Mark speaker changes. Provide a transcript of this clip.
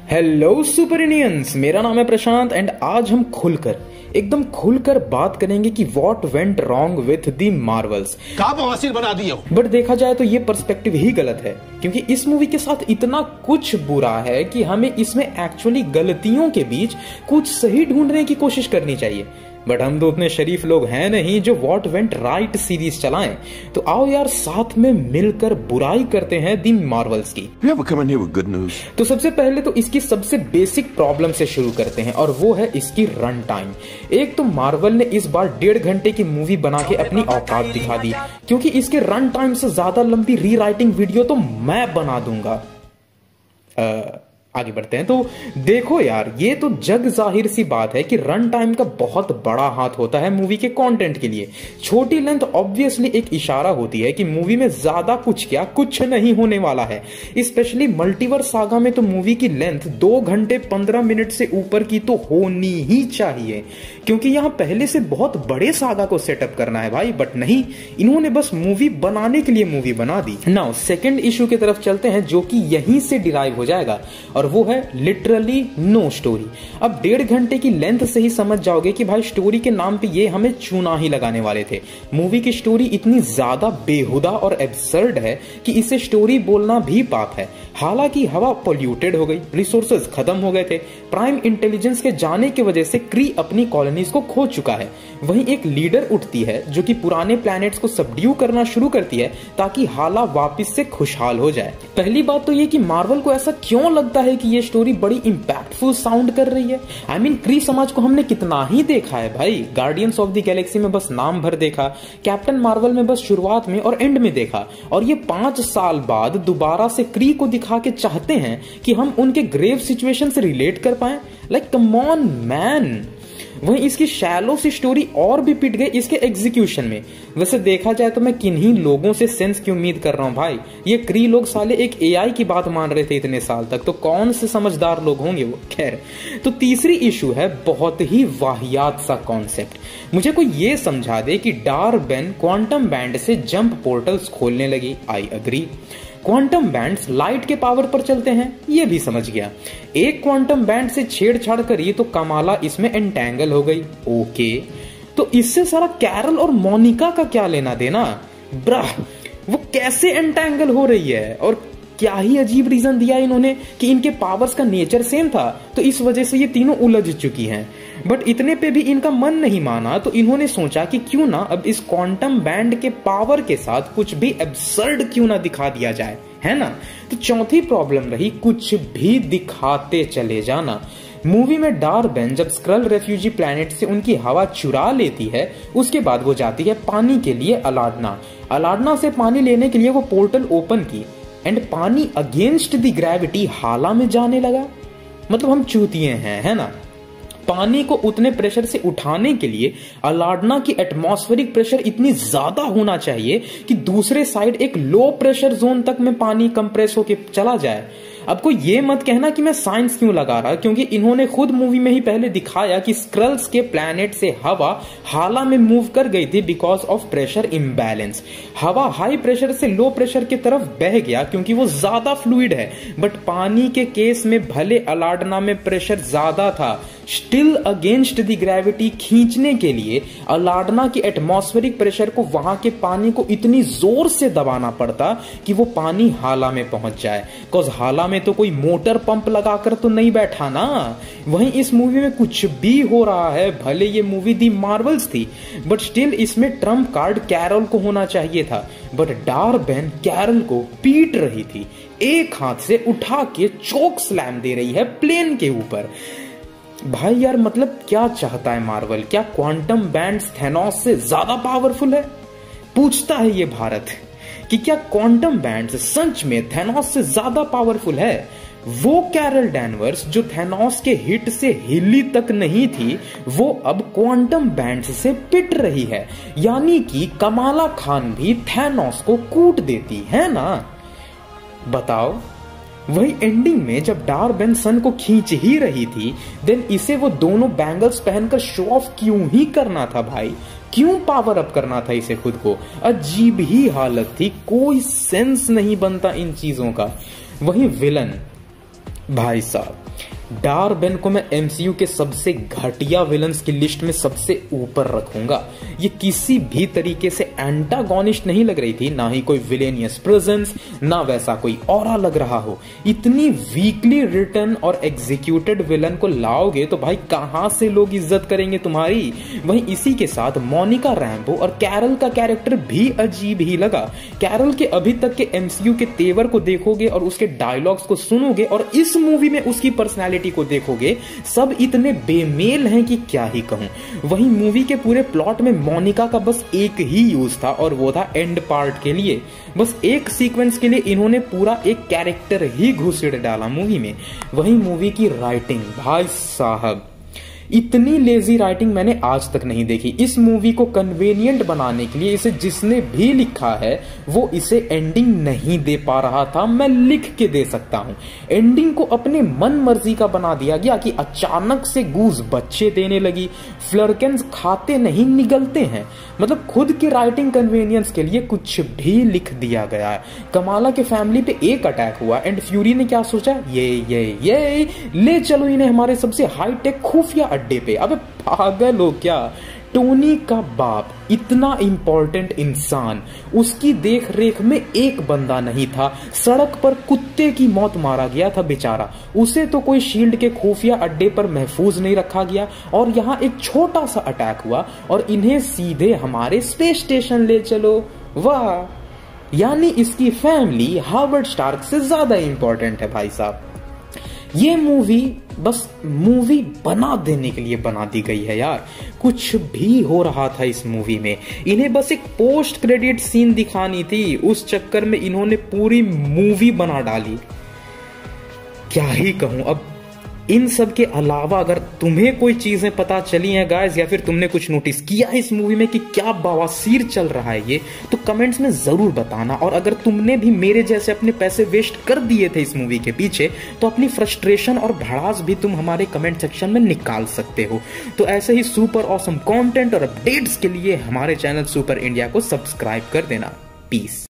Speaker 1: Hello super Indians, मेरा नाम है प्रशांत एंड आज हम एकदम खुलकर बात करेंगे कि what went wrong with the Marvels.
Speaker 2: कहाँ बवासीर बना दिया हो।
Speaker 1: बट देखा जाए तो ये पर्सपेक्टिव ही गलत है, क्योंकि इस मूवी के साथ इतना कुछ बुरा है कि हमें इसमें एक्चुअली गलतियों के बीच कुछ सही ढूंढने की कोशिश करनी चाहिए। बट हम तो उतने शरीफ लोग हैं नहीं जो व्हाट वेंट राइट सीरीज चलाएं। तो आओ यार साथ में मिलकर बुराई करते हैं दी मार्वल्स की। तो सबसे पहले तो इसकी सबसे बेसिक प्रॉब्लम से शुरू करते हैं और वो है इसकी रन टाइम। एक तो मार्वल ने इस बार 1.5 घंटे की मूवी बना के अपनी औकात दिखा दी, क्योंकि इसके रन टाइम से ज्यादा लंबी रीराइटिंग वीडियो तो मैं बना दूंगा। आगे बढ़ते हैं। तो देखो यार, ये तो जग जाहिर सी बात है कि रन टाइम का बहुत बड़ा हाथ होता है मूवी के कंटेंट के लिए। छोटी लेंथ ऑब्वियसली एक इशारा होती है कि मूवी में ज्यादा कुछ नहीं होने वाला है। स्पेशली मल्टीवर्स सागा में तो मूवी की लेंथ 2 घंटे 15 मिनट से ऊपर की तो होनी ही चाहिए, क्योंकि यहां पहले से बहुत बड़े सागा को सेटअप करना है भाई। बट नहीं, इन्होंने बस मूवी बनाने के लिए मूवी बना दी। नाउ सेकंड इशू की तरफ चलते हैं, जो कि यहीं से डिराइव हो जाएगा, और वो है लिटरली नो स्टोरी। अब 1.5 घंटे की लेंथ से ही समझ जाओगे कि भाई स्टोरी के नाम पे ये हमें चूना ही लगाने वाले थे। मूवी की स्टोरी इतनी ज्यादा बेहुदा और एब्सर्ड है कि इसे स्टोरी बोलना भी पाप है। हालांकि हवा पोल्यूटेड हो गई, रिसोर्सेज खत्म हो गए थे, प्राइम इंटेलिजेंस के जाने की वजह से क्री अपनी कॉलोनीज को खो चुका है। वहीं एक लीडर उठती है जो कि पुराने प्लैनेट्स को सबड्यू करना शुरू करती है ताकि हाला वापस से खुशहाल हो जाए। पहली बात तो ये कि मार्वल को ऐसा क्यों लगता है कि ये स्टोरी बड़ी इंपैक्टफुल साउंड कर रही है। आई मीन क्री समाज को हमने कितना ही देखा है भाई। गार्डियंस ऑफ द गैलेक्सी में बस नाम भर देखा, कैप्टन मार्वल में बस शुरुआत में और एंड में देखा, और ये 5 साल बाद दोबारा से क्री को दिखा के चाहते हैं कि हम उनके ग्रेव सिचुएशन से रिलेट कर पाए। Like come on man. वहीं इसकी शैलो सी स्टोरी और भी पिट गई इसके एग्जीक्यूशन में। वैसे देखा जाए तो मैं किन्हीं लोगों से सेंस की उम्मीद कर रहा हूं भाई। ये क्री लोग साले एक एआई की बात मान रहे थे इतने साल तक, तो कौन से समझदार लोग होंगे वो। खैर, तो तीसरी इशू है बहुत ही वाहियात सा कॉन्सेप्ट। मुझे कोई ये समझा दे कि डार्बेन क्वांटम बैंड से जंप पोर्टल्स खोलने लगी। I agree. Quantum bands light के पावर पर चलते हैं, ये भी समझ गया। एक क्वांटम बैंड से छेड़छाड़ करी तो कमाला इसमें एंटेंगल हो गई। ओके, तो इससे सारा कैरल और मोनिका का क्या लेना देना ब्राह। वो कैसे एंटेंगल हो रही है, और क्या ही अजीब रीजन दिया इन्होंने कि इनके पावर्स का नेचर सेम था, तो इस वजह से ये तीनों उलझ चुकी हैं। बट इतने पे भी इनका मन नहीं माना, तो इन्होंने सोचा कि क्यों ना अब इस क्वांटम बैंड के पावर के साथ कुछ भी एब्सर्ड क्यों ना दिखा दिया जाए, है ना। तो चौथी प्रॉब्लम रही कुछ भी दिखाते चले जाना। मूवी में डार्बेन जब स्क्रल रेफ्यूजी प्लैनेट से उनकी हवा चुरा लेती है, उसके बाद वो जाती है पानी के लिए अलाडना से पानी लेने के लिए वो पोर्टल ओपन की, एंड पानी अगेंस्ट द ग्रेविटी हाला में जाने लगा। मतलब हम चूतिए हैं, है ना। पानी को उतने प्रेशर से उठाने के लिए अलाडना की एटमॉस्फेरिक प्रेशर इतनी ज्यादा होना चाहिए कि दूसरे साइड एक लो प्रेशर जोन तक में पानी कंप्रेस होके चला जाए। अब कोई ये मत कहना कि मैं साइंस क्यों लगा रहा, क्योंकि इन्होंने खुद मूवी में ही पहले दिखाया कि स्क्रल्स के प्लैनेट से हवा हाला में मूव कर गई थी बिकॉज ऑफ प्रेशर इम्बैलेंस। हवा हाई प्रेशर से लो प्रेशर की तरफ बह गया क्योंकि वो ज्यादा फ्लूइड है। बट पानी के केस में भले अलाडना में प्रेशर ज्यादा था, स्टिल अगेंस्ट द ग्रेविटी खींचने के लिए अलाडना की एटमॉस्फेरिक प्रेशर को वहां के पानी को इतनी जोर से दबाना पड़ता कि वो पानी हाला में पहुंच जाए। बिकॉज हाला में तो कोई मोटर पंप लगाकर तो नहीं बैठा ना। वहीं इस मूवी में कुछ भी हो रहा है, भले ये मूवी दी मार्वल्स थी, बट स्टिल इसमें ट्रम्प कार्ड कैरल को होना चाहिए था। बट डार्बेन कैरल को पीट रही थी, एक हाथ से उठा के चोक स्लैम दे रही है प्लेन के ऊपर। भाई यार, मतलब क्या चाहता है मार्वल? क्या क्वांटम बैंड्स थैनोस से ज्यादा पावरफुल है? पूछता है ये भारत कि क्या क्वांटम बैंड्स सच में थैनोस से ज्यादा पावरफुल है? वो कैरल डैनवर्स जो थैनोस के हिट से हिली तक नहीं थी, वो अब क्वांटम बैंड्स से पिट रही है। यानी कि कमाला खान भी थैनोस को कूट देती है ना। बताओ। वही एंडिंग में जब डार्बेन सन को खींच ही रही थी, देन इसे वो दोनों बैंगल्स पहनकर शो ऑफ क्यों ही करना था भाई? क्यों पावर अप करना था इसे खुद को? अजीब ही हालत थी, कोई सेंस नहीं बनता इन चीजों का। वही विलन भाई साहब, डार्बेन को मैं एमसीयू के सबसे घटिया विलन्स की लिस्ट में सबसे ऊपर रखूंगा। ये किसी भी तरीके से एंटागोनिस्ट नहीं लग रही थी, ना ही कोई विलेनियस प्रेजेंस, ना वैसा कोई ऑरा लग रहा हो। इतनी वीकली रिटन और एग्जीक्यूटेड विलन को लाओगे तो भाई कहां से लोग इज्जत करेंगे तुम्हारी। वहीं इसी के साथ मोनिका रैम्बो और कैरल का कैरेक्टर भी अजीब ही लगा। कैरल के अभी तक के एमसीयू के तेवर को देखोगे और उसके डायलॉग्स को सुनोगे और इस मूवी में उसकी पर्सनैलिटी को देखोगे, सब इतने बेमेल हैं कि क्या ही कहूं। वहीं मूवी के पूरे प्लॉट में मोनिका का बस एक ही यूज था और वो था एंड पार्ट के लिए। बस एक सीक्वेंस के लिए इन्होंने पूरा एक कैरेक्टर ही घुसेड़ डाला मूवी में। वहीं मूवी की राइटिंग, भाई साहब, इतनी लेजी राइटिंग मैंने आज तक नहीं देखी। इस मूवी को कन्वीनियंट बनाने के लिए इसे जिसने भी लिखा है वो इसे एंडिंग नहीं दे पा रहा था। मैं लिख के दे सकता हूं। एंडिंग को अपने मन मर्जी का बना दिया गया कि अचानक से गूज बच्चे देने लगी, फ्लर्केंस खाते नहीं निगलते हैं। मतलब खुद की राइटिंग कन्वीनियंस के लिए कुछ भी लिख दिया गया है। कमाला के फैमिली पे एक अटैक हुआ एंड फ्यूरी ने क्या सोचा, ये ले चलो इन्हें हमारे सबसे हाईटेक खुफिया अड्डे पे। अबे पागल हो क्या? टोनी का बाप इतना इंपॉर्टेंट इंसान, उसकी देख रेख में एक बंदा नहीं था। सड़क पर कुत्ते की मौत मारा गया था बेचारा, उसे तो कोई शील्ड के खुफिया अड्डे पर महफूज नहीं रखा गया। और यहां एक छोटा सा अटैक हुआ और इन्हें सीधे हमारे स्पेस स्टेशन ले चलो। वाह, यानी इसकी फैमिली हार्वर्ड स्टार्क से ज्यादा इंपॉर्टेंट है भाई साहब। ये मूवी बस मूवी बना देने के लिए बना दी गई है यार। कुछ भी हो रहा था इस मूवी में, इन्हें बस एक पोस्ट क्रेडिट सीन दिखानी थी, उस चक्कर में इन्होंने पूरी मूवी बना डाली। क्या ही कहूं अब। इन सब के अलावा अगर तुम्हें कोई चीजें पता चली हैं गाइस, या फिर तुमने कुछ नोटिस किया इस मूवी में कि क्या बवासीर चल रहा है ये, तो कमेंट्स में जरूर बताना। और अगर तुमने भी मेरे जैसे अपने पैसे वेस्ट कर दिए थे इस मूवी के पीछे, तो अपनी फ्रस्ट्रेशन और भड़ास भी तुम हमारे कमेंट सेक्शन में निकाल सकते हो। तो ऐसे ही सुपर ऑसम कंटेंट और अपडेट्स के लिए हमारे चैनल सुपर इंडिया को सब्सक्राइब कर देना। पीस।